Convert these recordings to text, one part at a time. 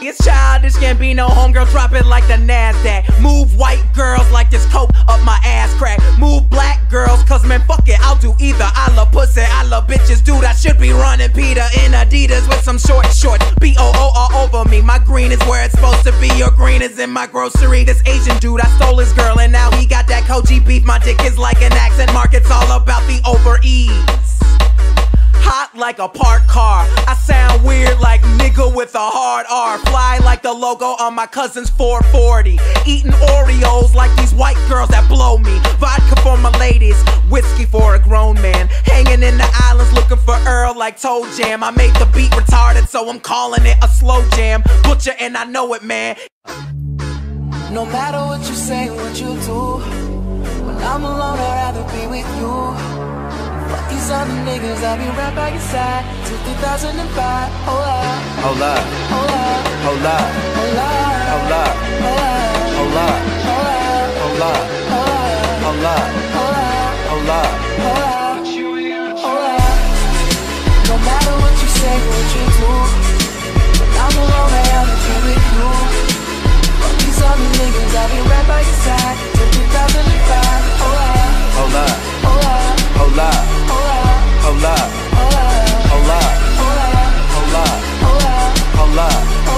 It's childish, can't be no homegirl, drop it like the NASDAQ. Move white girls like this coke up my ass crack. Move black girls, cause man fuck it, I'll do either. I love pussy, I love bitches, dude, I should be running Peter in Adidas with some shorts. B-O-O all over me, my green is where it's supposed to be. Your green is in my grocery. This Asian dude, I stole his girl and now he got that Koji beef. My dick is like an accent mark, it's all about the over ease. Hot like a parked car, I sound weird like nigga with a hard R. Fly like the logo on my cousin's 440. Eating Oreos like these white girls that blow me. Vodka for my ladies, whiskey for a grown man. Hanging in the islands looking for Earl like Toe Jam. I made the beat retarded so I'm calling it a slow jam. Butcher and I know it, man. No matter what you say, what you do, when I'm alone I'd rather be with you. Fuck these other niggas, I'll be right by your side till 2005. Hold up, hold up, hold up, hold up, hold up, hold up, hold up, hold up, hold up, hold up, hold up, hold up. No matter what you say, what you do, when I'm alone I'd rather be with you. Fuck these other niggas, I'll be right by your side till 2005. Hold up, hold up, hold up, hold up, hold up, hold up, hold up, hold up, hold up,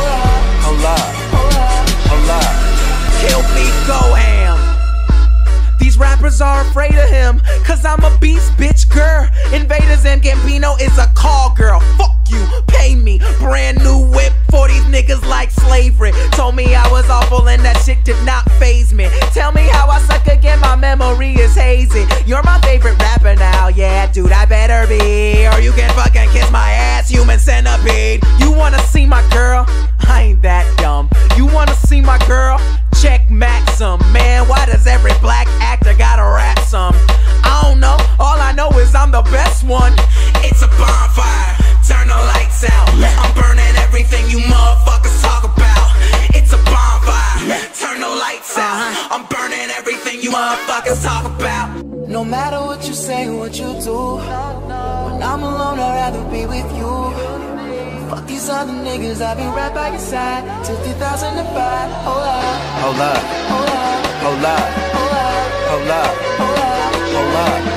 hold up. Kill me, go ham. These rappers are afraid of him, cause I'm a beast, bitch, girl. Invaders and Gambino is a call girl. Fuck you, pay me. Brand new whip for these niggas like slavery. Told me I was awful and that shit did not faze me. Tell me how I suck again, my memory is hazy. You're my favorite rapper now, yeah, dude, I better be. Or you can fucking kiss my ass, human centipede. You wanna see my girl? I ain't that dumb. You wanna see my girl? Check Maxim. Man, why does every black actor gotta rap some? I don't know, all I know is I'm the best one. It's a bonfire, turn the lights out. I'm burning everything you motherfuckers talk about. It's a bonfire, turn the lights out. I'm burning everything you motherfuckers talk about. No matter what you say, what you do, when I'm alone I'd rather be with you. Fuck these other niggas, I'll be right by your side till 2005. Hold up, hold up, hold up, hold up, hold up, hold up, hold up, hold up.